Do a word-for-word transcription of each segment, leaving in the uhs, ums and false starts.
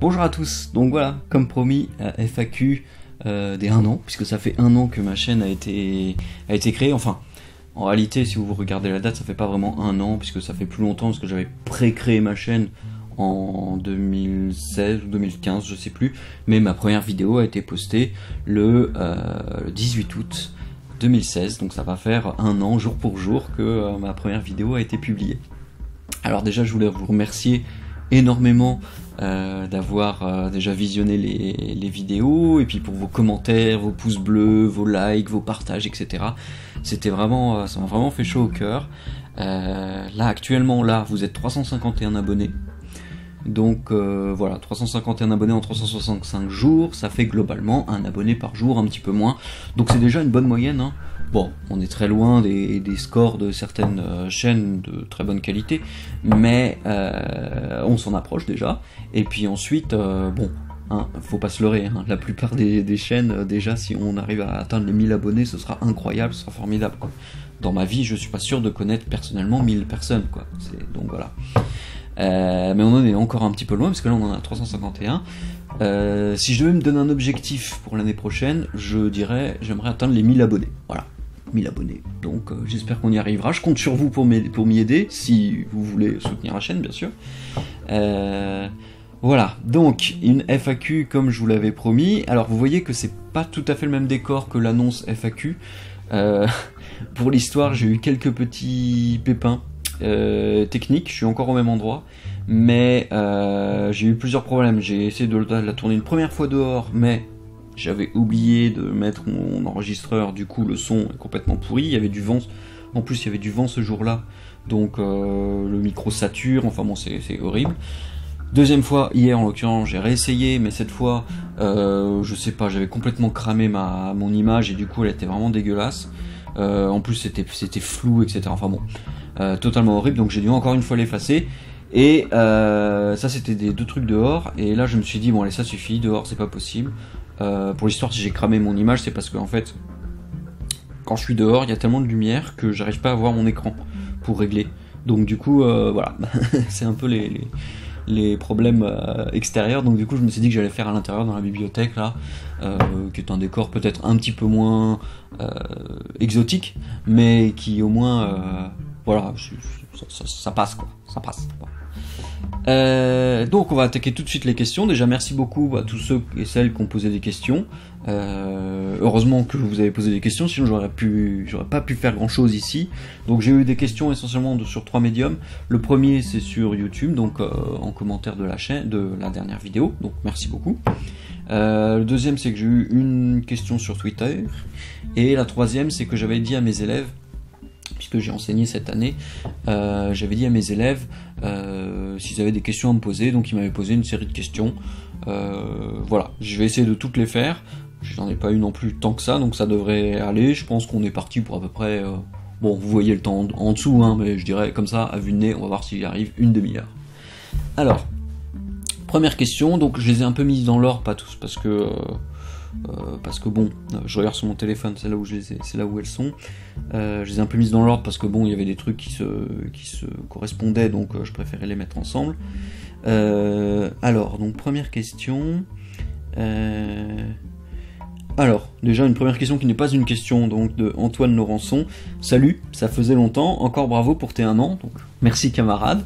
Bonjour à tous, donc voilà, comme promis, F A Q euh, des un an, puisque ça fait un an que ma chaîne a été, a été créée, enfin, en réalité, si vous regardez la date, ça fait pas vraiment un an, puisque ça fait plus longtemps, parce que j'avais pré-créé ma chaîne en deux mille seize ou deux mille quinze, je sais plus, mais ma première vidéo a été postée le, euh, le dix-huit août deux mille seize, donc ça va faire un an, jour pour jour, que euh, ma première vidéo a été publiée. Alors déjà, je voulais vous remercier énormément euh, d'avoir euh, déjà visionné les, les vidéos, et puis pour vos commentaires, vos pouces bleus, vos likes, vos partages, et cetera. C'était vraiment, euh, ça m'a vraiment fait chaud au cœur. Euh, là, actuellement, là, vous êtes trois cent cinquante et un abonnés. Donc euh, voilà, trois cent cinquante et un abonnés en trois cent soixante-cinq jours, ça fait globalement un abonné par jour, un petit peu moins. Donc c'est déjà une bonne moyenne, hein. Bon, on est très loin des, des scores de certaines euh, chaînes de très bonne qualité, mais euh, on s'en approche déjà. Et puis ensuite, euh, bon, hein, faut pas se leurrer, hein, la plupart des, des chaînes, euh, déjà, si on arrive à atteindre les mille abonnés, ce sera incroyable, ce sera formidable, quoi. Dans ma vie, je suis pas sûr de connaître personnellement mille personnes, quoi. Donc voilà. Euh, mais on en est encore un petit peu loin, parce que là on en a trois cent cinquante et un. Euh, si je devais me donner un objectif pour l'année prochaine, je dirais, j'aimerais atteindre les mille abonnés. Voilà, mille abonnés. Donc euh, j'espère qu'on y arrivera. Je compte sur vous pour m'y aider, si vous voulez soutenir la chaîne, bien sûr. Euh, voilà, donc une F A Q comme je vous l'avais promis. Alors vous voyez que c'est pas tout à fait le même décor que l'annonce F A Q. Euh, pour l'histoire, j'ai eu quelques petits pépins Euh, technique, je suis encore au même endroit, mais euh, j'ai eu plusieurs problèmes. J'ai essayé de la tourner une première fois dehors, mais j'avais oublié de mettre mon enregistreur, du coup le son est complètement pourri, il y avait du vent, en plus il y avait du vent ce jour-là, donc euh, le micro sature, enfin bon c'est horrible. Deuxième fois, hier en l'occurrence, j'ai réessayé, mais cette fois, euh, je sais pas, j'avais complètement cramé ma, mon image, et du coup elle était vraiment dégueulasse. Euh, en plus c'était c'était flou, et cetera. Enfin bon, euh, totalement horrible, donc j'ai dû encore une fois l'effacer. Et euh, ça c'était des deux trucs dehors, et là je me suis dit bon allez ça suffit, dehors c'est pas possible. Euh, pour l'histoire, si j'ai cramé mon image, c'est parce que en fait, quand je suis dehors, il y a tellement de lumière que j'arrive pas à voir mon écran pour régler. Donc du coup, euh, voilà, c'est un peu les, les, les problèmes euh, extérieurs. Donc du coup, je me suis dit que j'allais faire à l'intérieur dans la bibliothèque là, euh, qui est un décor peut-être un petit peu moins euh, exotique, mais qui au moins, euh, voilà, ça, ça, ça passe quoi, ça passe. Euh, donc on va attaquer tout de suite les questions. Déjà merci beaucoup à tous ceux et celles qui ont posé des questions. Euh, heureusement que vous avez posé des questions, sinon j'aurais pu, j'aurais pas pu faire grand chose ici. Donc j'ai eu des questions essentiellement de, sur trois médiums. Le premier c'est sur YouTube, donc euh, en commentaire de la chaîne, de la dernière vidéo. Donc merci beaucoup. Euh, le deuxième c'est que j'ai eu une question sur Twitter, et la troisième c'est que j'avais dit à mes élèves, puisque j'ai enseigné cette année, euh, j'avais dit à mes élèves euh, s'ils avaient des questions à me poser, donc ils m'avaient posé une série de questions. Euh, voilà, je vais essayer de toutes les faire. J'en ai pas eu non plus tant que ça, donc ça devrait aller. Je pense qu'on est parti pour à peu près, euh, bon vous voyez le temps en, en dessous, hein, mais je dirais comme ça, à vue de nez, on va voir s'il y arrive une demi-heure. Alors, première question, donc je les ai un peu mises dans l'ordre, pas tous, parce que... Euh, Euh, parce que bon, je regarde sur mon téléphone, c'est là où je les ai, c'est là où elles sont. Euh, je les ai un peu mises dans l'ordre parce que bon, il y avait des trucs qui se, qui se correspondaient, donc euh, je préférais les mettre ensemble. Euh, alors, donc première question. Euh, alors, déjà une première question qui n'est pas une question, donc de Antoine Laurençon. Salut, ça faisait longtemps, encore bravo pour tes un an. Donc merci camarade.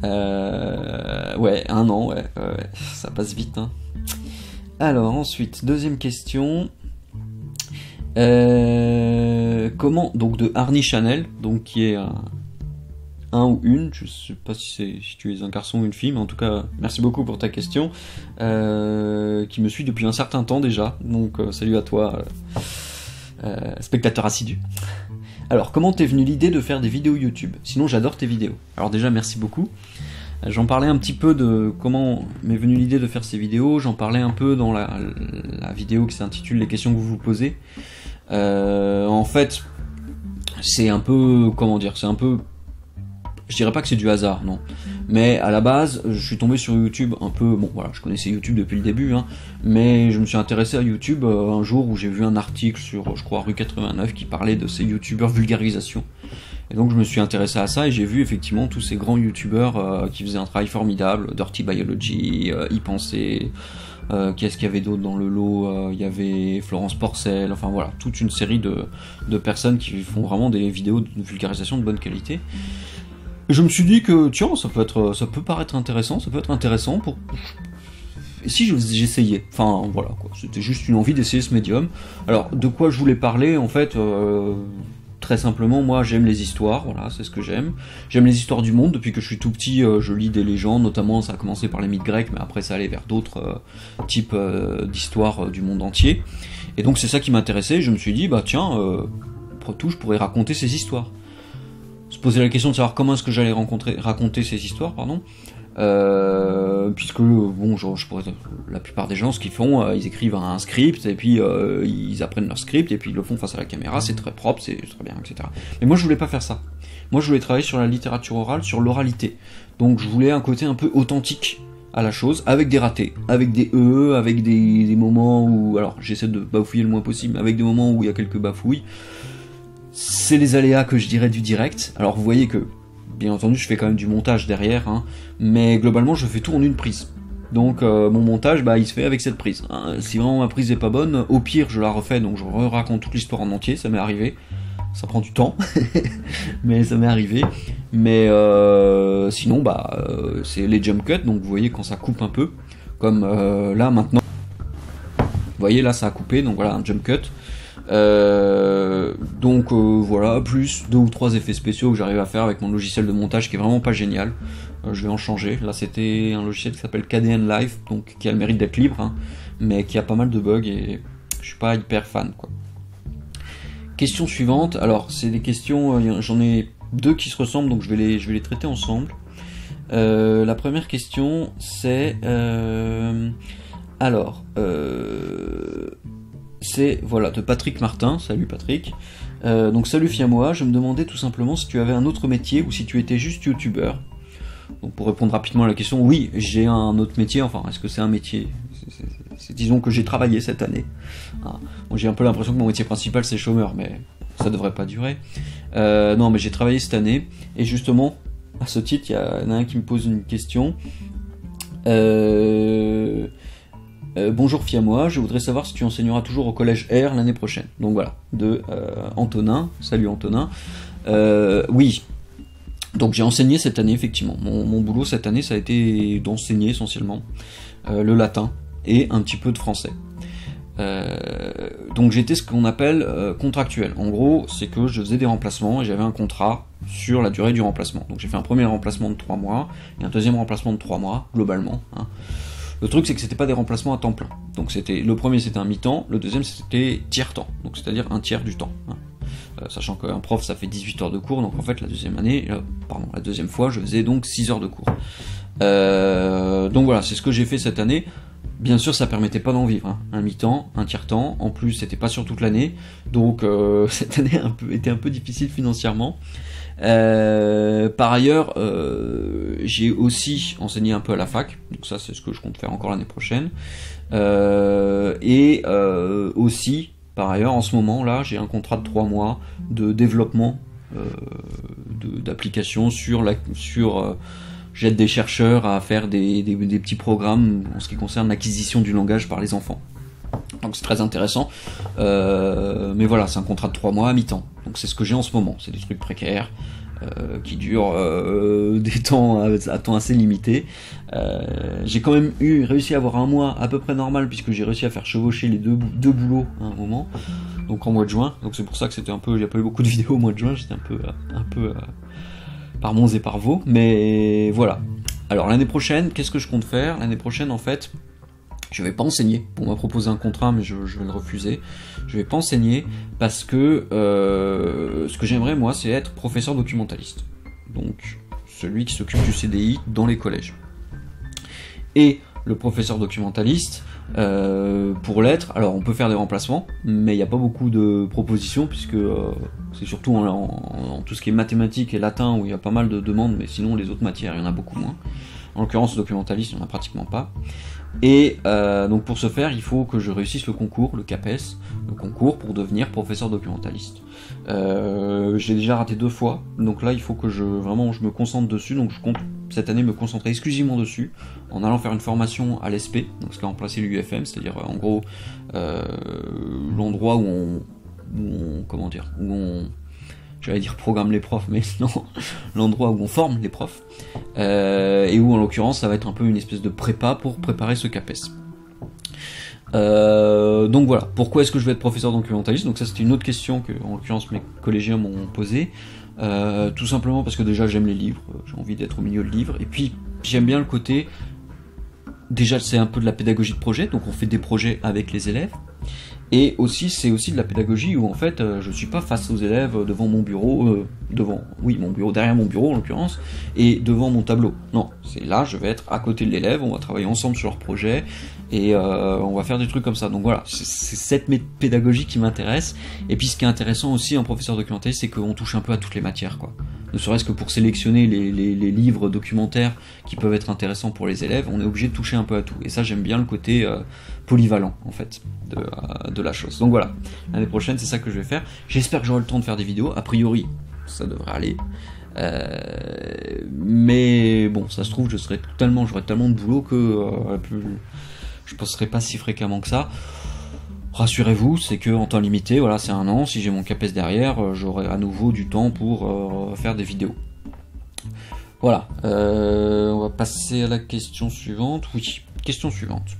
Euh, ouais, un an, ouais, ouais, ça passe vite, hein. Alors ensuite, deuxième question. Euh, comment, donc de Arnie Chanel, donc qui est un, un ou une, je sais pas si, c'est, si tu es un garçon ou une fille, mais en tout cas, merci beaucoup pour ta question, euh, qui me suit depuis un certain temps déjà, donc euh, salut à toi, euh, euh, spectateur assidu. Alors, comment t'es venue l'idée de faire des vidéos YouTube? Sinon, j'adore tes vidéos. Alors déjà, merci beaucoup. J'en parlais un petit peu de comment m'est venue l'idée de faire ces vidéos, j'en parlais un peu dans la, la vidéo qui s'intitule Les questions que vous vous posez. Euh, en fait, c'est un peu, comment dire, c'est un peu, je dirais pas que c'est du hasard, non. Mais à la base, je suis tombé sur YouTube un peu, bon voilà, je connaissais YouTube depuis le début, hein, mais je me suis intéressé à YouTube euh, un jour où j'ai vu un article sur, je crois, Rue quatre-vingt-neuf qui parlait de ces YouTubeurs vulgarisation. Et donc je me suis intéressé à ça et j'ai vu effectivement tous ces grands YouTubeurs euh, qui faisaient un travail formidable, Dirty Biology, euh, y penser, euh, qu'est-ce qu'il y avait d'autre dans le lot, euh, il y avait Florence Porcel, enfin voilà, toute une série de, de personnes qui font vraiment des vidéos de vulgarisation de bonne qualité. Et je me suis dit que tiens, ça peut être, ça peut paraître intéressant, ça peut être intéressant pour... Et si j'essayais, enfin voilà quoi, c'était juste une envie d'essayer ce médium. Alors de quoi je voulais parler en fait, euh, très simplement, moi j'aime les histoires, voilà, c'est ce que j'aime. J'aime les histoires du monde, depuis que je suis tout petit, euh, je lis des légendes, notamment ça a commencé par les mythes grecs, mais après ça allait vers d'autres euh, types euh, d'histoires euh, du monde entier. Et donc c'est ça qui m'intéressait, je me suis dit, bah tiens, euh, après tout je pourrais raconter ces histoires. Se poser la question de savoir comment est-ce que j'allais rencontrer, raconter ces histoires, pardon. Euh, puisque bon, je, je pourrais, la plupart des gens, ce qu'ils font, euh, ils écrivent un script et puis euh, ils apprennent leur script et puis ils le font face à la caméra, c'est très propre, c'est très bien, et cetera. Mais moi, je voulais pas faire ça. Moi, je voulais travailler sur la littérature orale, sur l'oralité. Donc, je voulais un côté un peu authentique à la chose, avec des ratés, avec des e, avec des, des moments où, alors, j'essaie de bafouiller le moins possible, mais avec des moments où il y a quelques bafouilles. C'est les aléas que je dirais du direct. Alors, vous voyez que bien entendu, je fais quand même du montage derrière, hein, mais globalement, je fais tout en une prise. Donc, euh, mon montage, bah, il se fait avec cette prise. Hein. Si vraiment ma prise est pas bonne, au pire, je la refais, donc je raconte toute l'histoire en entier, ça m'est arrivé. Ça prend du temps, mais ça m'est arrivé. Mais euh, sinon, bah, euh, c'est les jump cuts, donc vous voyez quand ça coupe un peu, comme euh, là maintenant. Vous voyez, là, ça a coupé, donc voilà, un jump cut. Euh, donc euh, voilà, plus deux ou trois effets spéciaux que j'arrive à faire avec mon logiciel de montage qui est vraiment pas génial. Euh, je vais en changer. Là c'était un logiciel qui s'appelle K D N Live, donc qui a le mérite d'être libre, hein, mais qui a pas mal de bugs et je suis pas hyper fan quoi. Question suivante, alors c'est des questions, euh, j'en ai deux qui se ressemblent donc je vais les, je vais les traiter ensemble. Euh, la première question c'est euh, alors euh, c'est voilà de Patrick Martin. Salut Patrick. Euh, donc salut Fiamoa, je me demandais tout simplement si tu avais un autre métier ou si tu étais juste youtubeur. Donc pour répondre rapidement à la question, oui, j'ai un autre métier. Enfin, est-ce que c'est un métier? c'est, c'est, c'est, disons que j'ai travaillé cette année. Ah, bon, j'ai un peu l'impression que mon métier principal c'est chômeur, mais ça devrait pas durer. Euh, non, mais j'ai travaillé cette année et justement à ce titre, il y en a un qui me pose une question. Euh... Euh, bonjour Fiamoa, je voudrais savoir si tu enseigneras toujours au collège R l'année prochaine. Donc voilà, de euh, Antonin. Salut Antonin. Euh, oui, donc j'ai enseigné cette année effectivement. Mon, mon boulot cette année ça a été d'enseigner essentiellement euh, le latin et un petit peu de français. Euh, donc j'étais ce qu'on appelle euh, contractuel. En gros, c'est que je faisais des remplacements et j'avais un contrat sur la durée du remplacement. Donc j'ai fait un premier remplacement de trois mois et un deuxième remplacement de trois mois globalement. Hein. Le truc c'est que c'était pas des remplacements à temps plein. Donc c'était le premier c'était un mi-temps, le deuxième c'était tiers-temps, donc c'est-à-dire un tiers du temps. Hein. Euh, sachant qu'un prof ça fait dix-huit heures de cours, donc en fait la deuxième année, euh, pardon, la deuxième fois je faisais donc six heures de cours. Euh, donc voilà, c'est ce que j'ai fait cette année. Bien sûr ça permettait pas d'en vivre, hein. Un mi-temps, un tiers-temps, en plus c'était pas sur toute l'année, donc euh, cette année un peu, était un peu difficile financièrement. Euh, par ailleurs, euh, j'ai aussi enseigné un peu à la fac, donc ça c'est ce que je compte faire encore l'année prochaine. Euh, et euh, aussi, par ailleurs, en ce moment là, j'ai un contrat de trois mois de développement euh, de, d'applications sur la, sur euh, j'aide des chercheurs à faire des, des, des petits programmes en ce qui concerne l'acquisition du langage par les enfants. Donc c'est très intéressant, euh, mais voilà, c'est un contrat de trois mois à mi-temps, donc c'est ce que j'ai en ce moment, c'est des trucs précaires, euh, qui durent euh, des temps à, à temps assez limité. Euh, j'ai quand même eu réussi à avoir un mois à peu près normal, puisque j'ai réussi à faire chevaucher les deux, deux boulots à un moment, donc en mois de juin, donc c'est pour ça que c'était un peu, j'ai pas eu beaucoup de vidéos au mois de juin, j'étais un peu, un peu euh, par Mons et par Vaux, mais voilà. Alors l'année prochaine, qu'est-ce que je compte faire? L'année prochaine en fait, je vais pas enseigner. On m'a proposé un contrat, mais je, je vais le refuser. Je vais pas enseigner parce que euh, ce que j'aimerais moi, c'est être professeur documentaliste. Donc celui qui s'occupe du C D I dans les collèges. Et le professeur documentaliste, euh, pour l'être, alors on peut faire des remplacements, mais il n'y a pas beaucoup de propositions, puisque euh, c'est surtout en, en, en tout ce qui est mathématiques et latin où il y a pas mal de demandes, mais sinon les autres matières, il y en a beaucoup moins. En l'occurrence, documentaliste, il n'y en a pratiquement pas. Et euh, donc pour ce faire, il faut que je réussisse le concours, le CAPES, le concours pour devenir professeur documentaliste. Euh, j'ai déjà raté deux fois, donc là il faut que je vraiment je me concentre dessus, donc je compte cette année me concentrer exclusivement dessus, en allant faire une formation à l'E S P, donc ce qui a remplacé l'U F M, c'est-à-dire en gros euh, l'endroit où on, où on comment dire, où on j'allais dire programme les profs, mais non, l'endroit où on forme les profs, euh, et où en l'occurrence ça va être un peu une espèce de prépa pour préparer ce CAPES. Euh, donc voilà, pourquoi est-ce que je vais être professeur documentaliste? Donc ça c'était une autre question que en l'occurrence mes collégiens m'ont posée. Euh, tout simplement parce que déjà j'aime les livres, j'ai envie d'être au milieu de livres, et puis j'aime bien le côté, déjà c'est un peu de la pédagogie de projet, donc on fait des projets avec les élèves. Et aussi, c'est aussi de la pédagogie où en fait, euh, je suis pas face aux élèves euh, devant mon bureau, euh, devant, oui, mon bureau, derrière mon bureau en l'occurrence, et devant mon tableau. Non, c'est là, je vais être à côté de l'élève, on va travailler ensemble sur leur projet, et euh, on va faire des trucs comme ça. Donc voilà, c'est cette pédagogie qui m'intéresse. Et puis ce qui est intéressant aussi en professeur documentaliste, c'est qu'on touche un peu à toutes les matières, quoi. Ne serait-ce que pour sélectionner les, les, les livres documentaires qui peuvent être intéressants pour les élèves, on est obligé de toucher un peu à tout. Et ça, j'aime bien le côté euh, polyvalent, en fait, de, euh, de la chose. Donc voilà, l'année prochaine, c'est ça que je vais faire. J'espère que j'aurai le temps de faire des vidéos. A priori, ça devrait aller. Euh, mais bon, ça se trouve, je serai tellement, j'aurai tellement de boulot que euh, je ne posterai pas si fréquemment que ça. Rassurez-vous, c'est que en temps limité, voilà, c'est un an. Si j'ai mon CAPES derrière, j'aurai à nouveau du temps pour euh, faire des vidéos. Voilà, euh, on va passer à la question suivante. Oui, question suivante.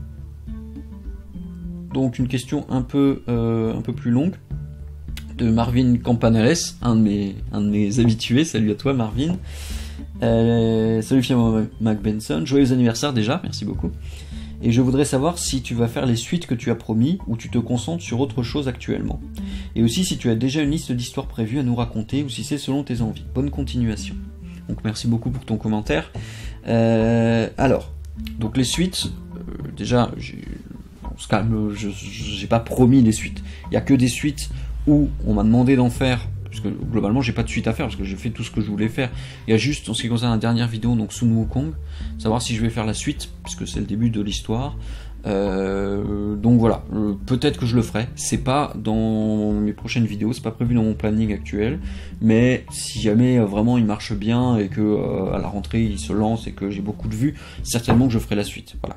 Donc une question un peu, euh, un peu plus longue de Marvin Campanales, un de mes, un de mes habitués. Salut à toi, Marvin. Euh, salut Fiamma Mac Benson. Joyeux anniversaire déjà, merci beaucoup. Et je voudrais savoir si tu vas faire les suites que tu as promis ou tu te concentres sur autre chose actuellement. Et aussi si tu as déjà une liste d'histoires prévues à nous raconter ou si c'est selon tes envies. Bonne continuation. Donc merci beaucoup pour ton commentaire. Euh, alors, donc les suites, euh, déjà, on se calme, je j'ai pas promis les suites. Il n'y a que des suites où on m'a demandé d'en faire. Parce que globalement j'ai pas de suite à faire parce que j'ai fait tout ce que je voulais faire. Il y a juste en ce qui concerne la dernière vidéo, donc Sun Wukong, savoir si je vais faire la suite puisque c'est le début de l'histoire. Euh, donc voilà, euh, peut-être que je le ferai. C'est pas dans mes prochaines vidéos, c'est pas prévu dans mon planning actuel, mais si jamais euh, vraiment il marche bien et que euh, à la rentrée il se lance et que j'ai beaucoup de vues, certainement que je ferai la suite. Voilà.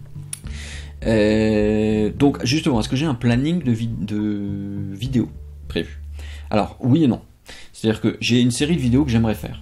Euh, donc justement, est-ce que j'ai un planning de, vid de vidéos prévu? Alors, oui et non. C'est-à-dire que j'ai une série de vidéos que j'aimerais faire.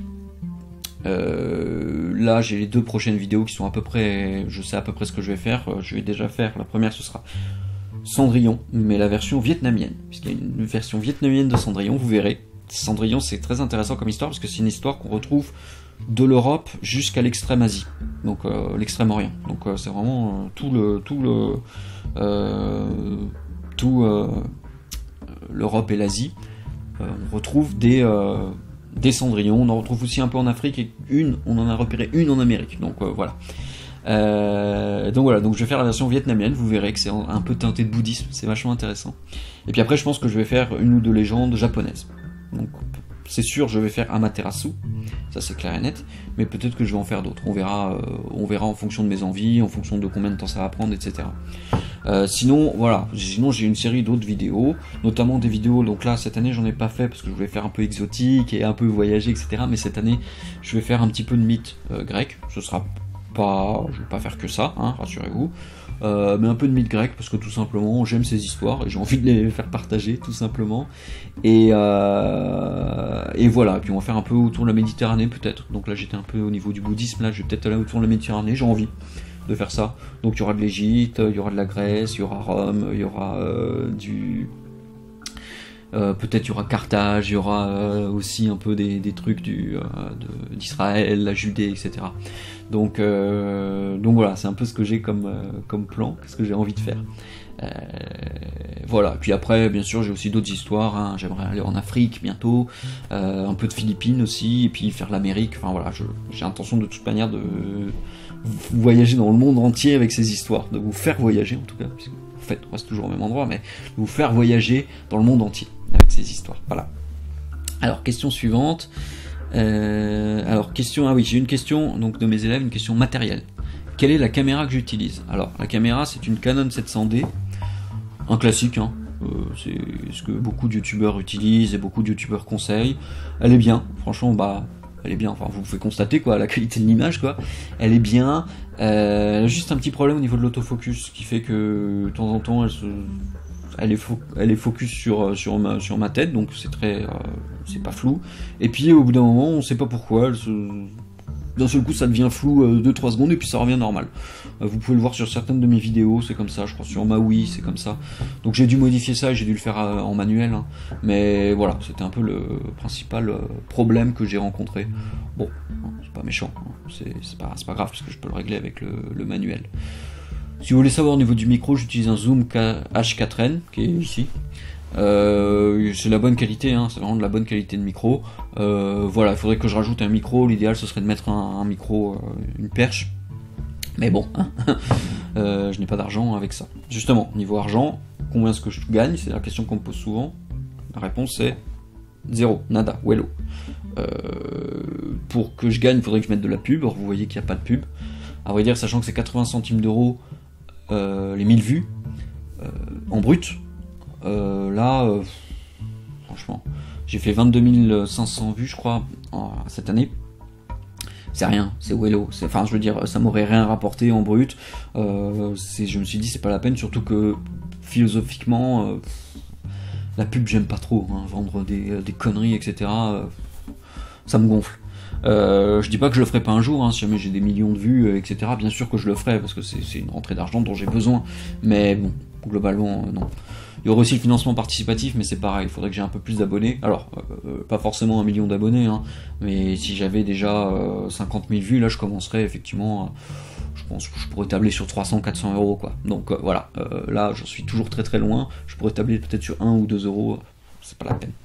Euh, là, j'ai les deux prochaines vidéos qui sont à peu près... Je sais à peu près ce que je vais faire. Je vais déjà faire... La première, ce sera Cendrillon, mais la version vietnamienne. Puisqu'il y a une version vietnamienne de Cendrillon, vous verrez. Cendrillon, c'est très intéressant comme histoire, parce que c'est une histoire qu'on retrouve de l'Europe jusqu'à l'extrême Asie. Donc, euh, l'extrême-orient. Donc, euh, c'est vraiment euh, tout le... Tout le... Euh, tout... Euh, l'Europe et l'Asie. Euh, on retrouve des, euh, des cendrillons, on en retrouve aussi un peu en Afrique et une, on en a repéré une en Amérique, donc euh, voilà. Euh, donc voilà, donc je vais faire la version vietnamienne, vous verrez que c'est un peu teinté de bouddhisme, c'est vachement intéressant. Et puis après je pense que je vais faire une ou deux légendes japonaises. Donc c'est sûr je vais faire Amaterasu, ça c'est clair et net, mais peut-être que je vais en faire d'autres, on verra, euh, on verra en fonction de mes envies, en fonction de combien de temps ça va prendre, et cetera. Euh, sinon, voilà, sinon j'ai une série d'autres vidéos, notamment des vidéos, donc là cette année j'en ai pas fait parce que je voulais faire un peu exotique et un peu voyager, et cetera. Mais cette année je vais faire un petit peu de mythe euh, grec, ce sera pas, je vais pas faire que ça, hein, rassurez-vous, euh, mais un peu de mythe grec parce que tout simplement j'aime ces histoires et j'ai envie de les faire partager tout simplement. Et, euh, et voilà, puis on va faire un peu autour de la Méditerranée peut-être, donc là j'étais un peu au niveau du bouddhisme, là je vais peut-être aller autour de la Méditerranée, j'ai envie de faire ça. Donc il y aura de l'Égypte, il y aura de la Grèce, il y aura Rome, il y aura euh, du... Euh, peut-être il y aura Carthage, il y aura euh, aussi un peu des, des trucs du, euh, d'Israël, la Judée, et cetera. Donc, euh, donc voilà, c'est un peu ce que j'ai comme, euh, comme plan, ce que j'ai envie de faire. Euh, voilà, puis après bien sûr j'ai aussi d'autres histoires, hein. J'aimerais aller en Afrique bientôt, euh, un peu de Philippines aussi, et puis faire l'Amérique, enfin voilà, j'ai intention de toute manière de, vous voyager dans le monde entier avec ces histoires, de vous faire voyager en tout cas, puisque en fait on reste toujours au même endroit, mais de vous faire voyager dans le monde entier avec ces histoires. Voilà. Alors question suivante. Euh, alors question, ah oui, j'ai une question donc de mes élèves, une question matérielle. Quelle est la caméra que j'utilise? Alors la caméra c'est une Canon sept cents D, un classique, hein. Euh, c'est ce que beaucoup de youtubeurs utilisent et beaucoup de youtubeurs conseillent. Elle est bien, franchement, bah elle est bien, enfin vous pouvez constater quoi, la qualité de l'image quoi, elle est bien, euh, elle a juste un petit problème au niveau de l'autofocus, qui fait que de temps en temps elle se... Elle est, fo elle est focus sur, sur, ma, sur ma tête, donc c'est très, euh, c'est pas flou. Et puis au bout d'un moment, on sait pas pourquoi, elle se... d'un seul coup ça devient flou euh, deux trois secondes et puis ça revient normal. Euh, vous pouvez le voir sur certaines de mes vidéos, c'est comme ça, je crois sur ma Wii c'est comme ça. Donc j'ai dû modifier ça et j'ai dû le faire euh, en manuel, hein. Mais voilà, c'était un peu le principal euh, problème que j'ai rencontré. Bon, c'est pas méchant, hein. c'est pas, pas grave parce que je peux le régler avec le, le manuel. Si vous voulez savoir au niveau du micro, j'utilise un Zoom H quatre N qui est ici. Euh, c'est la bonne qualité, hein, c'est vraiment de la bonne qualité de micro. Euh, voilà, il faudrait que je rajoute un micro. L'idéal ce serait de mettre un, un micro, euh, une perche. Mais bon, hein, euh, je n'ai pas d'argent avec ça. Justement, niveau argent, combien est-ce que je gagne? C'est la question qu'on me pose souvent. La réponse c'est zéro, nada, wello. Euh, pour que je gagne, il faudrait que je mette de la pub. Or, vous voyez qu'il n'y a pas de pub. À vrai dire, sachant que c'est quatre-vingts centimes d'euros euh, les mille vues euh, en brut, euh, là, euh, franchement, j'ai fait vingt-deux mille cinq cents vues, je crois, en, cette année. C'est rien, c'est wello. Enfin, je veux dire, ça m'aurait rien rapporté en brut. Euh, je me suis dit, c'est pas la peine, surtout que philosophiquement, euh, la pub, j'aime pas trop. Hein, vendre des, des conneries, et cetera, euh, ça me gonfle. Euh, je dis pas que je le ferai pas un jour, hein, si jamais j'ai des millions de vues, euh, et cetera. Bien sûr que je le ferai parce que c'est une rentrée d'argent dont j'ai besoin. Mais bon, globalement, euh, non. Il y aurait aussi le financement participatif, mais c'est pareil, il faudrait que j'ai un peu plus d'abonnés. Alors, euh, pas forcément un million d'abonnés, hein, mais si j'avais déjà euh, cinquante mille vues, là je commencerais effectivement, euh, je pense que je pourrais tabler sur trois cents à quatre cents euros, quoi. Donc euh, voilà, euh, là j'en suis toujours très très loin, je pourrais tabler peut-être sur un ou deux euros, c'est pas la peine.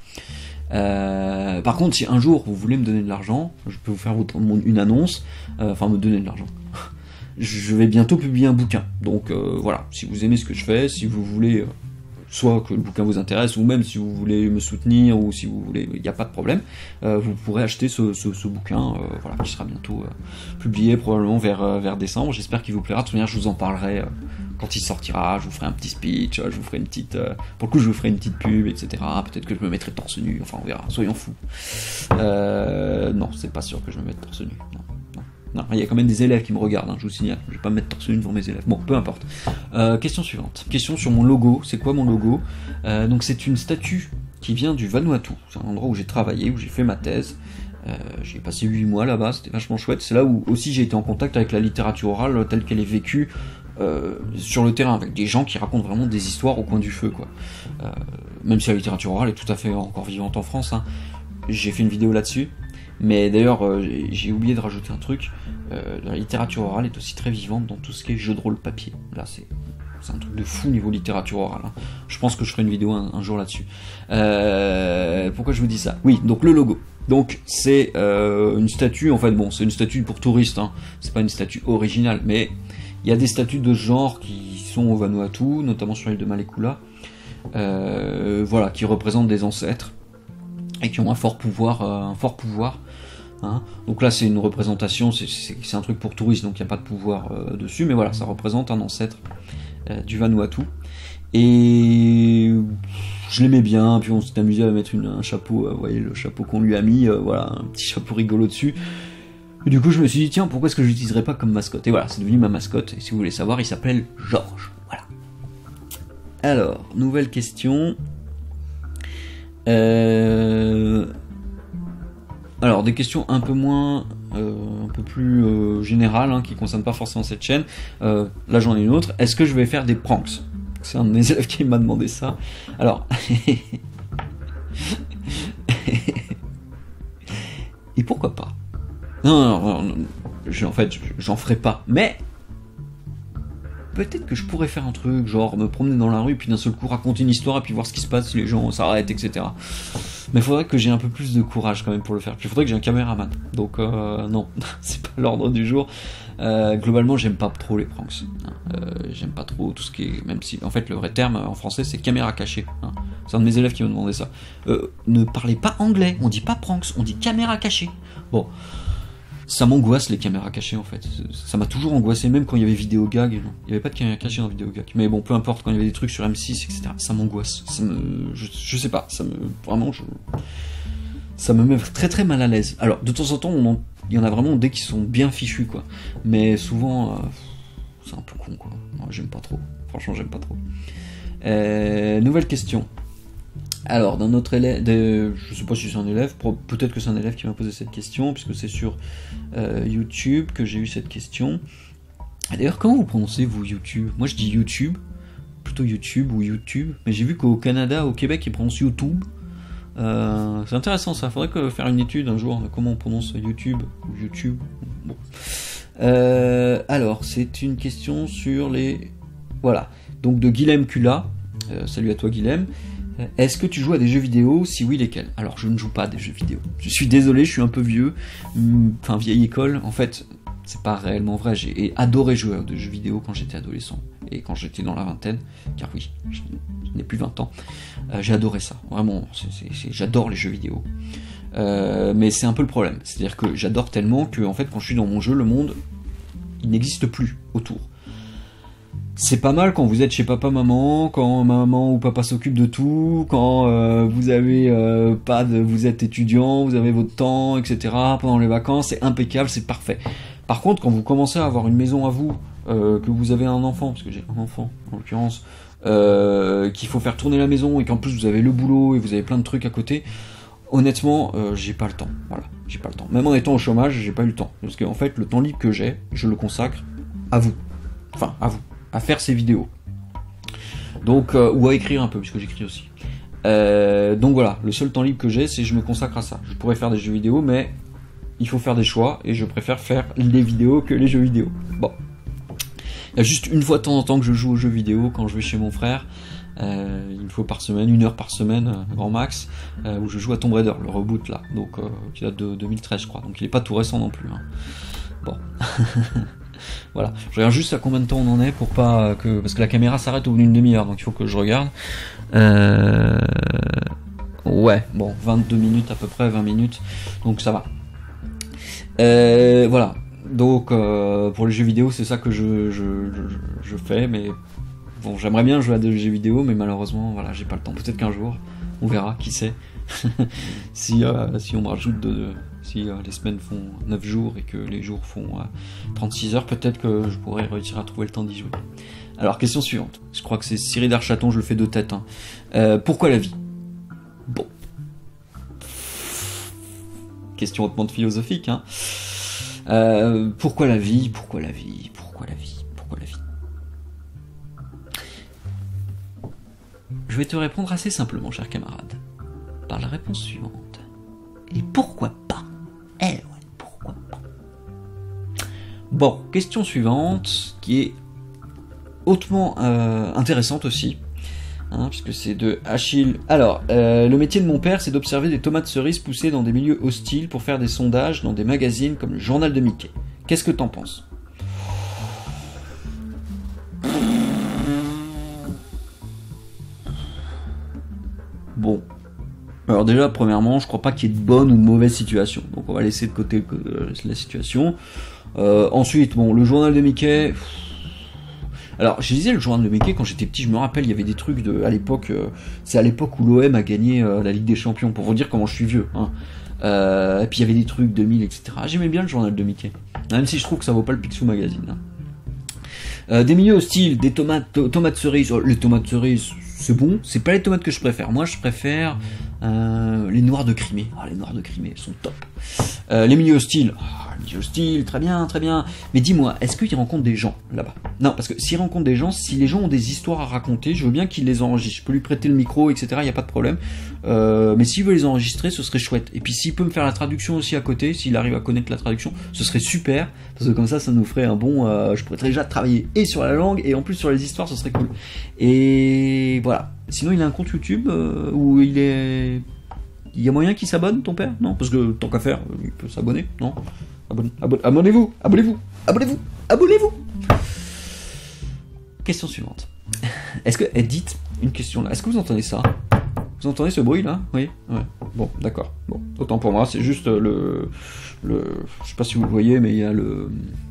Euh, par contre, si un jour vous voulez me donner de l'argent, je peux vous faire votre, mon, une annonce, euh, enfin me donner de l'argent. Je vais bientôt publier un bouquin, donc euh, voilà, si vous aimez ce que je fais, si vous voulez, euh, soit que le bouquin vous intéresse, ou même si vous voulez me soutenir, ou si vous voulez, il n'y a pas de problème, euh, vous pourrez acheter ce, ce, ce bouquin, euh, voilà, qui sera bientôt euh, publié, probablement vers, euh, vers décembre. J'espère qu'il vous plaira. De toute manière, je vous en parlerai euh, quand il sortira, je vous ferai un petit speech, je vous ferai une petite, euh, pour le coup, je vous ferai une petite pub, et cetera. Peut-être que je me mettrai torse nu, enfin, on verra, soyons fous. Euh, non, c'est pas sûr que je me mette torse nu, non. Non, il y a quand même des élèves qui me regardent, hein, je vous signale. Je vais pas me mettre torse nu devant mes élèves. Bon, peu importe. Euh, question suivante. Question sur mon logo. C'est quoi mon logo? euh, Donc c'est une statue qui vient du Vanuatu. C'est un endroit où j'ai travaillé, où j'ai fait ma thèse. Euh, j'ai passé huit mois là-bas, c'était vachement chouette. C'est là où aussi j'ai été en contact avec la littérature orale telle qu'elle est vécue euh, sur le terrain, avec des gens qui racontent vraiment des histoires au coin du feu, quoi. Euh, même si la littérature orale est tout à fait encore vivante en France, hein. J'ai fait une vidéo là-dessus. Mais d'ailleurs, euh, j'ai oublié de rajouter un truc, euh, la littérature orale est aussi très vivante dans tout ce qui est jeu de rôle papier. Là, c'est un truc de fou niveau littérature orale, hein. Je pense que je ferai une vidéo un, un jour là-dessus. Euh, pourquoi je vous dis ça? Oui, donc le logo. Donc c'est euh, une statue, en fait, bon, c'est une statue pour touristes, hein. C'est pas une statue originale, mais il y a des statues de ce genre qui sont au Vanuatu, notamment sur l'île de Malekula, euh, voilà, qui représentent des ancêtres et qui ont un fort pouvoir, euh, un fort pouvoir. Hein. Donc là c'est une représentation, c'est un truc pour touristes, donc il n'y a pas de pouvoir euh, dessus, mais voilà, ça représente un ancêtre euh, du Vanuatu. Et je l'aimais bien, puis on s'est amusé à mettre une, un chapeau, euh, vous voyez le chapeau qu'on lui a mis, euh, voilà, un petit chapeau rigolo dessus. Et du coup je me suis dit, tiens, pourquoi est-ce que je l'utiliserais pas comme mascotte? Et voilà, c'est devenu ma mascotte, et si vous voulez savoir, il s'appelle Georges. Voilà. Alors, nouvelle question. Euh... Alors des questions un peu moins, euh, un peu plus euh, générales, hein, qui ne concernent pas forcément cette chaîne. Euh, là j'en ai une autre. Est-ce que je vais faire des pranks? C'est un de mes élèves qui m'a demandé ça. Alors, et pourquoi pas? Non, non, non, non je, en fait, j'en ferai pas. Mais peut-être que je pourrais faire un truc, genre me promener dans la rue, puis d'un seul coup raconter une histoire, et puis voir ce qui se passe si les gens s'arrêtent, et cetera. Mais il faudrait que j'ai un peu plus de courage quand même pour le faire. Il faudrait que j'ai un caméraman. Donc euh, non, c'est pas l'ordre du jour. Euh, globalement, j'aime pas trop les pranks. Hein. Euh, j'aime pas trop tout ce qui est... Même si, en fait, le vrai terme en français, c'est caméra cachée. Hein. C'est un de mes élèves qui m'a demandé ça. Euh, ne parlez pas anglais. On dit pas pranks, on dit caméra cachée. Bon... Ça m'angoisse les caméras cachées en fait. Ça m'a toujours angoissé, même quand il y avait vidéo gag. Il n'y avait pas de caméra cachée dans vidéo gag. Mais bon, peu importe, quand il y avait des trucs sur M six, et cetera. Ça m'angoisse. Ça me... je, je sais pas, ça me... Vraiment, je... ça me met très très mal à l'aise. Alors, de temps en temps, on en... il y en a vraiment des qui sont bien fichus, quoi. Mais souvent, euh... c'est un peu con, quoi. Moi, j'aime pas trop. Franchement, j'aime pas trop. Euh... Nouvelle question. Alors, d'un autre élève, de, je sais pas si c'est un élève, peut-être que c'est un élève qui m'a posé cette question, puisque c'est sur euh, YouTube que j'ai eu cette question. D'ailleurs, comment vous prononcez vous YouTube? Moi je dis YouTube, plutôt YouTube ou YouTube, mais j'ai vu qu'au Canada, au Québec, ils prononcent YouTube. Euh, c'est intéressant ça, faudrait que faire une étude un jour de comment on prononce YouTube ou YouTube. Bon. Euh, alors, c'est une question sur les... Voilà, donc de Guilhem Kula. Euh, salut à toi Guilhem. Est-ce que tu joues à des jeux vidéo? Si oui, lesquels? Alors, je ne joue pas à des jeux vidéo. Je suis désolé, je suis un peu vieux. Enfin, vieille école. En fait, c'est pas réellement vrai. J'ai adoré jouer à des jeux vidéo quand j'étais adolescent. Et quand j'étais dans la vingtaine. Car oui, je n'ai plus vingt ans. Euh, j'ai adoré ça. Vraiment, c'est, c'est, c'est, j'adore les jeux vidéo. Euh, mais c'est un peu le problème. C'est-à-dire que j'adore tellement que, en fait, quand je suis dans mon jeu, le monde, il n'existe plus autour. C'est pas mal quand vous êtes chez papa maman, quand maman ou papa s'occupe de tout, quand euh, vous avez euh, pas de, vous êtes étudiant, vous avez votre temps, et cetera. Pendant les vacances, c'est impeccable, c'est parfait. Par contre, quand vous commencez à avoir une maison à vous, euh, que vous avez un enfant, parce que j'ai un enfant en l'occurrence, euh, qu'il faut faire tourner la maison et qu'en plus vous avez le boulot et vous avez plein de trucs à côté, honnêtement, euh, j'ai pas le temps. Voilà, j'ai pas le temps. Même en étant au chômage, j'ai pas eu le temps, parce qu'en fait, le temps libre que j'ai, je le consacre à vous. Enfin, à vous. À faire ces vidéos. Donc, euh, ou à écrire un peu, puisque j'écris aussi. Euh, donc voilà, le seul temps libre que j'ai, c'est que je me consacre à ça. Je pourrais faire des jeux vidéo, mais il faut faire des choix, et je préfère faire les vidéos que les jeux vidéo. Bon. Il y a juste une fois de temps en temps que je joue aux jeux vidéo, quand je vais chez mon frère, euh, une fois par semaine, une heure par semaine, euh, grand max, euh, où je joue à Tomb Raider, le reboot là, donc euh, qui date de deux mille treize je crois, donc il est pas tout récent non plus. Hein. Bon. Voilà, je regarde juste à combien de temps on en est pour pas que... Parce que la caméra s'arrête au bout d'une demi-heure, donc il faut que je regarde. Euh... Ouais, bon, vingt-deux minutes à peu près, vingt minutes, donc ça va. Euh, voilà, donc euh, pour les jeux vidéo, c'est ça que je, je, je, je fais, mais bon, j'aimerais bien jouer à des jeux vidéo, mais malheureusement, voilà, j'ai pas le temps. Peut-être qu'un jour, on verra, qui sait. si, euh, si on me rajoute de... Si euh, les semaines font neuf jours et que les jours font euh, trente-six heures, peut-être que je pourrais réussir à trouver le temps d'y jouer. Alors, question suivante. Je crois que c'est Cyril Darchaton, je le fais de tête. Hein. Euh, pourquoi la vie? Bon. Question hautement philosophique. Hein. Euh, pourquoi la vie? Pourquoi la vie? Pourquoi la vie? Pourquoi la vie? Je vais te répondre assez simplement, cher camarade, par la réponse suivante. Et pourquoi pas? Eh ouais, pourquoi pas? Bon, question suivante, qui est hautement euh, intéressante aussi, hein, puisque c'est de Achille. Alors, euh, le métier de mon père, c'est d'observer des tomates cerises poussées dans des milieux hostiles pour faire des sondages dans des magazines comme le Journal de Mickey. Qu'est-ce que t'en penses? Bon. Alors déjà, premièrement, je crois pas qu'il y ait de bonne ou de mauvaise situation. Donc on va laisser de côté la situation. Euh, ensuite, bon, le journal de Mickey... Alors, je disais le journal de Mickey, quand j'étais petit, je me rappelle, il y avait des trucs de... À l'époque, euh, c'est à l'époque où l'O M a gagné euh, la Ligue des Champions, pour vous dire comment je suis vieux. Hein. Euh, et puis il y avait des trucs deux mille, et cetera. J'aimais bien le journal de Mickey. Même si je trouve que ça vaut pas le Picsou Magazine. Hein. Euh, des milieux hostiles, des tomates, to- tomates cerises. Oh, les tomates cerises, c'est bon. C'est pas les tomates que je préfère. Moi, je préfère euh, les noires de Crimée. Ah, les noires de Crimée, elles sont top. Euh, les milieux hostiles. Ah, les milieux hostiles, très bien, très bien. Mais dis-moi, est-ce qu'ils rencontrent des gens là-bas? Non, parce que s'ils rencontrent des gens, si les gens ont des histoires à raconter, je veux bien qu'ils les enregistrent. Je peux lui prêter le micro, et cetera. Il n'y a pas de problème. Euh, mais s'il veut les enregistrer, ce serait chouette. Et puis s'il peut me faire la traduction aussi à côté, s'il arrive à connaître la traduction, ce serait super. Parce que comme ça, ça nous ferait un bon... Euh, je pourrais déjà travailler et sur la langue, et en plus sur les histoires, ce serait cool. Et voilà. Sinon, il a un compte YouTube euh, où il est... Il y a moyen qu'il s'abonne, ton père? Non, parce que tant qu'à faire, il peut s'abonner, non? Abonne, abonne, abonnez-vous, abonnez-vous, abonnez-vous, abonnez-vous. Question suivante. Est-ce que, eh, dites une question là. Est-ce que vous entendez ça? Vous entendez ce bruit là? Oui. Ouais. Bon, d'accord. Bon, autant pour moi. C'est juste le, le, je sais pas si vous le voyez, mais il y a le,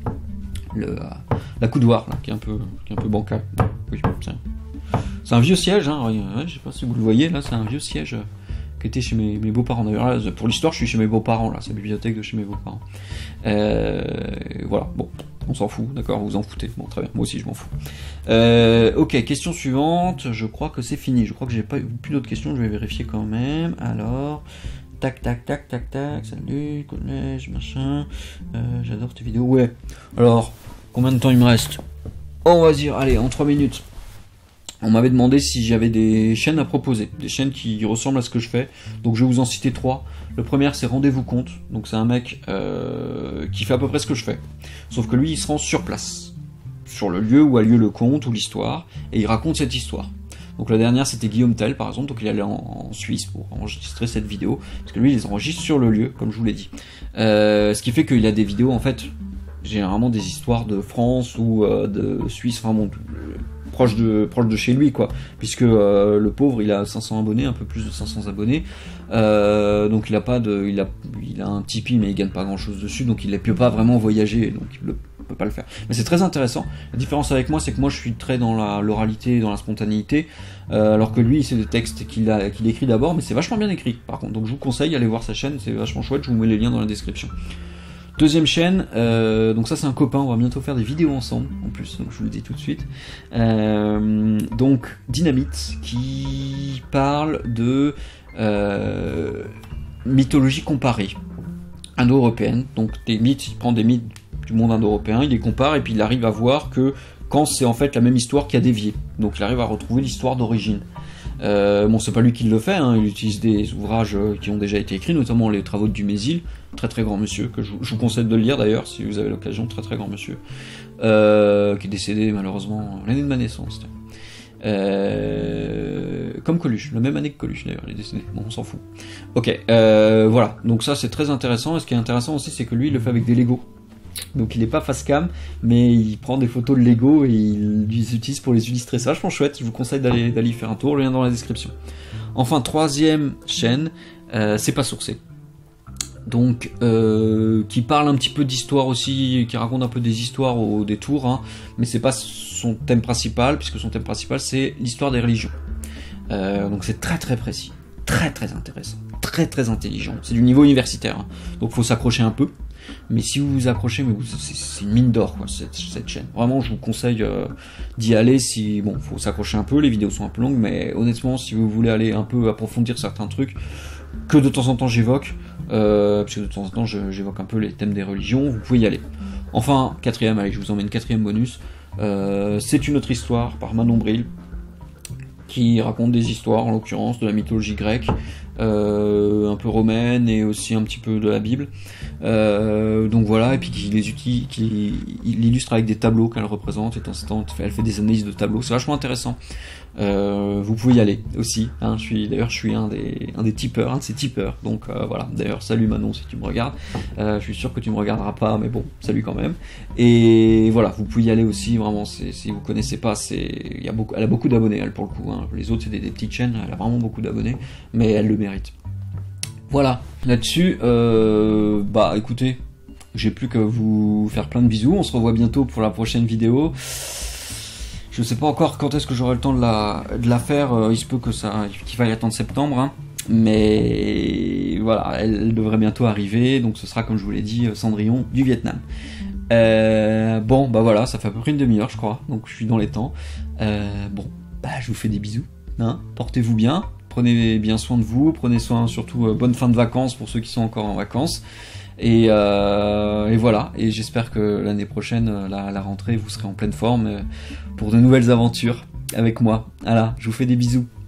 le, la coudoir là, qui est un peu, qui est un peu bancal. Oui, c'est, c'est un vieux siège. Hein. Ouais, je sais pas si vous le voyez là. C'est un vieux siège qui était chez mes, mes beaux-parents. D'ailleurs, là, pour l'histoire, je suis chez mes beaux-parents là. C'est la bibliothèque de chez mes beaux-parents. Euh, voilà. Bon. On s'en fout, d'accord, vous vous en foutez. Bon, très bien, moi aussi je m'en fous. Euh, ok, question suivante. Je crois que c'est fini. Je crois que j'ai pas eu plus d'autres questions. Je vais vérifier quand même. Alors, tac, tac, tac, tac, tac. Salut, collège, machin. Euh, j'adore tes vidéos. Ouais. Alors, combien de temps il me reste? Oh, on va dire, allez, en trois minutes. On m'avait demandé si j'avais des chaînes à proposer, des chaînes qui ressemblent à ce que je fais. Donc je vais vous en citer trois. Le premier, c'est Rendez-vous Compte. Donc c'est un mec euh, qui fait à peu près ce que je fais. Sauf que lui, il se rend sur place, sur le lieu où a lieu le conte ou l'histoire, et il raconte cette histoire. Donc la dernière, c'était Guillaume Tell, par exemple. Donc il allait en, en Suisse pour enregistrer cette vidéo, parce que lui, il les enregistre sur le lieu, comme je vous l'ai dit. Euh, ce qui fait qu'il a des vidéos, en fait, généralement des histoires de France ou euh, de Suisse, enfin bon, proche de proche de chez lui, quoi, puisque euh, le pauvre, il a cinq cents abonnés, un peu plus de cinq cents abonnés, euh, donc il a pas de, il a, il a un Tipeee, mais il gagne pas grand chose dessus, donc il ne peut pas vraiment voyager, donc il ne peut pas le faire. Mais c'est très intéressant. La différence avec moi, c'est que moi, je suis très dans la l'oralité, dans la spontanéité, euh, alors que lui, c'est des textes qu'il a, qu'il écrit d'abord, mais c'est vachement bien écrit, par contre. Donc je vous conseille, allez voir sa chaîne, c'est vachement chouette. Je vous mets les liens dans la description. Deuxième chaîne, euh, donc ça c'est un copain, on va bientôt faire des vidéos ensemble en plus, donc je vous le dis tout de suite. Euh, donc Dynamite qui parle de euh, mythologie comparée, indo-européenne, donc des mythes, il prend des mythes du monde indo-européen, il les compare et puis il arrive à voir que quand c'est en fait la même histoire qui a dévié, donc il arrive à retrouver l'histoire d'origine. Euh, bon, c'est pas lui qui le fait, hein, il utilise des ouvrages qui ont déjà été écrits, notamment les travaux de Dumézil, très très grand monsieur, que je, je vous conseille de le lire d'ailleurs, si vous avez l'occasion, très très grand monsieur, euh, qui est décédé malheureusement l'année de ma naissance. Euh, comme Coluche, la même année que Coluche d'ailleurs, il est décédé, bon on s'en fout. Ok, euh, voilà, donc ça c'est très intéressant, et ce qui est intéressant aussi c'est que lui il le fait avec des Lego. Donc il est pas face cam, mais il prend des photos de Lego et il les utilise pour les illustrer. C'est vachement chouette, je vous conseille d'aller d'aller y faire un tour, le lien dans la description. Enfin, troisième chaîne, euh, c'est pas sourcé. Donc, euh, qui parle un petit peu d'histoire aussi, qui raconte un peu des histoires au détour, hein, mais c'est pas son thème principal, puisque son thème principal c'est l'histoire des religions. Euh, donc c'est très très précis, très très intéressant, très très intelligent. C'est du niveau universitaire, hein, donc faut s'accrocher un peu. Mais si vous vous accrochez, mais c'est une mine d'or quoi, cette, cette chaîne. Vraiment, je vous conseille euh, d'y aller. Si bon, faut s'accrocher un peu. Les vidéos sont un peu longues, mais honnêtement, si vous voulez aller un peu approfondir certains trucs que de temps en temps j'évoque, euh, parce que de temps en temps j'évoque un peu les thèmes des religions, vous pouvez y aller. Enfin, quatrième, allez, je vous emmène quatrième bonus. Euh, c'est une autre histoire par Manon Bril, qui raconte des histoires, en l'occurrence de la mythologie grecque, euh, un peu romaine et aussi un petit peu de la Bible. Euh, donc voilà, et puis qui les utilise, qui l'illustre avec des tableaux qu'elle représente, et de temps en temps, elle fait des analyses de tableaux. C'est vachement intéressant. Euh, vous pouvez y aller aussi. Hein, je suis d'ailleurs, je suis un des un des tipeurs, un de ces tipeurs. Donc euh, voilà. D'ailleurs, salut Manon si tu me regardes. Euh, je suis sûr que tu me regarderas pas, mais bon, salut quand même. Et voilà, vous pouvez y aller aussi. Vraiment, si vous connaissez pas, c'est il y a beaucoup, elle a beaucoup d'abonnés, elle pour le coup. Hein. Les autres c'est des, des petites chaînes. Elle a vraiment beaucoup d'abonnés, mais elle le mérite. Voilà. Là-dessus, euh, bah écoutez, j'ai plus qu'à vous faire plein de bisous. On se revoit bientôt pour la prochaine vidéo. Je sais pas encore quand est-ce que j'aurai le temps de la, de la faire, il se peut que ça, qu'il faille attendre septembre, hein. Mais voilà, elle devrait bientôt arriver, donc ce sera comme je vous l'ai dit, Cendrillon du Vietnam. Euh, bon, bah voilà, ça fait à peu près une demi-heure je crois, donc je suis dans les temps. Euh, bon, bah je vous fais des bisous, hein, portez-vous bien, prenez bien soin de vous, prenez soin surtout, euh, bonne fin de vacances pour ceux qui sont encore en vacances. Et, euh, et voilà, et j'espère que l'année prochaine, la, la rentrée, vous serez en pleine forme pour de nouvelles aventures avec moi. Voilà, je vous fais des bisous.